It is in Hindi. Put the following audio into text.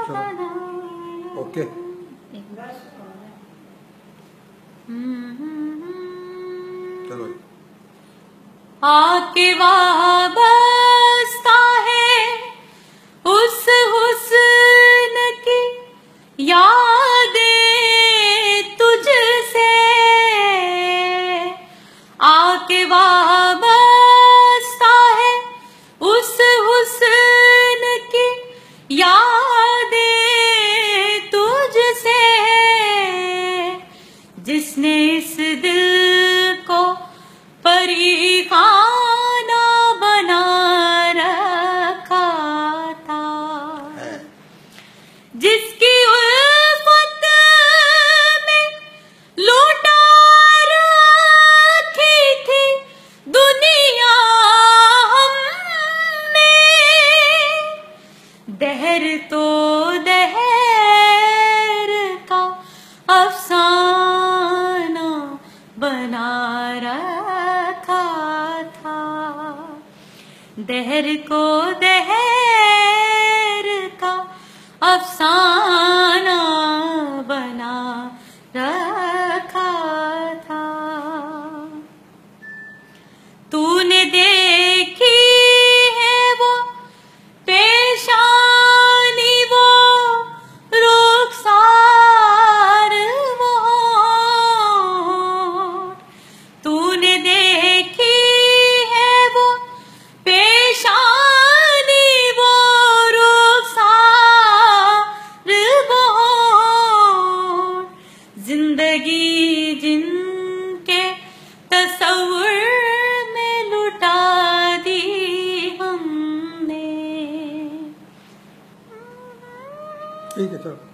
ओके। चलो आके वाबस्ता है उस हुस्न की यादें तुझसे, आके वाबस्ता है उस हुस्न की यादें तुझसे, जिसने इस दिल को परीखाना बना रखा था, जिसकी उल्फत में लूटा रखी थी दुनिया हमने, दहर तो दहर का अफसाना बना रखा था, दहर को दहर का अफसाना बना रखा था। तूने देखी है वो पेशानी, वो रुखसार, वो तूने देखी है वो पेशानी, वो रुखसार, वो जिंदगी जिनके तस्वुर में लुटा दी हमने। ठीक है चलो।